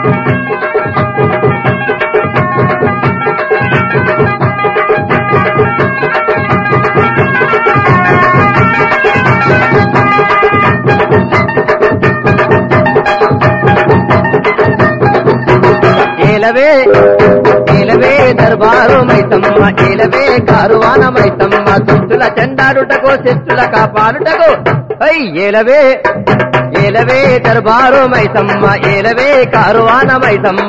ఏలవే ఏలవే దర్బారు మైతమ్మ ఏలవే కారువాన మైతమ్మ దుష్టుల చెండాడుటకు శిష్టుల కాపాడుటకు ఏలవే ఏలవే దర్బారు మైతమ్మ ఏలవే కారువాన మైతమ్మ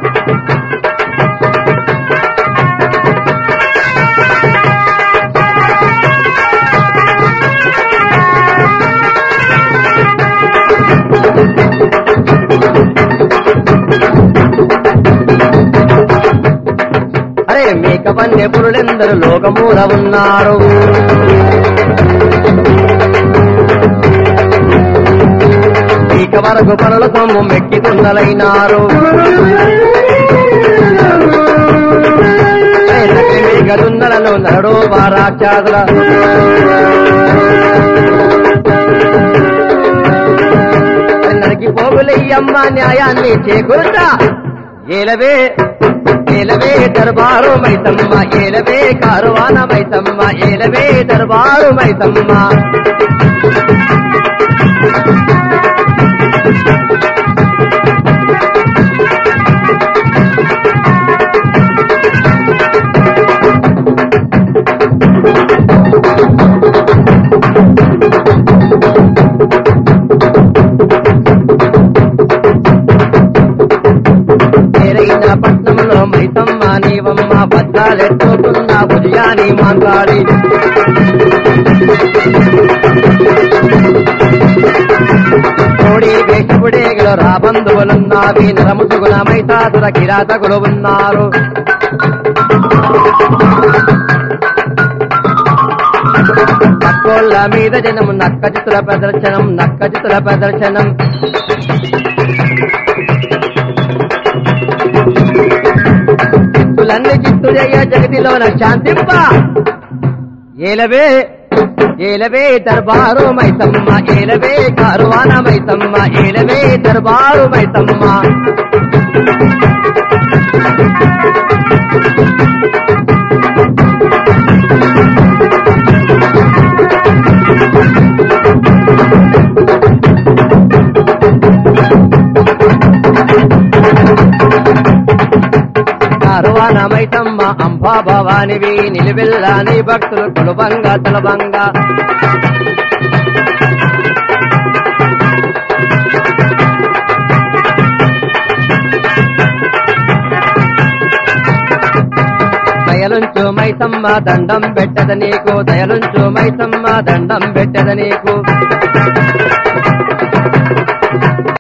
అరే మేక వన్య పురులెందరూ లోకమూల ఉన్నారు మేక వరకు పనుల సొమ్ము మెక్కి కుందలైనారు మేఘదున్నలను నరడో బారాక్షాదుల నరికి పోగులయ్యమ్మ న్యాయాన్ని చేకూరుతా ఏలవే ఏలవే దర్బారు మైతమ్మ ఏలవే కారువాన మైతమ్మ ఏలవే దర్బారు మైతమ్మ పట్నంలో మైతమ్మ నీవమ్మ బద్దాలెట్టుకున్న భుజయాని మాంగాడి కోడి వేషపుడేగలు రాబంధువులున్నావి నరముసుగుల మైతాదుల కిరాతకులు ఉన్నారు నక్కోళ్ళ మీద జనం నక్కచితుల ప్రదర్శనం నక్కచితుల ప్రదర్శనం చిత్తులన్నీ చిత్తులయ్య జగతిలోన శాంతింప ఏలవే ఏలవే దర్బారు మైతమ్మ ఏలవే కారువాన మైతమ్మ ఏలవే దర్బారు మైతమ్మ కారువాన మైతమ్మ అంబా భవానివి నిలువెల్లాని భక్తులు కొలుబంగా తలబంగా దయలుంచు మైతమ్మ దండం పెట్టద నీకు దయలుంచు మైతమ్మ దండం పెట్టద నీకు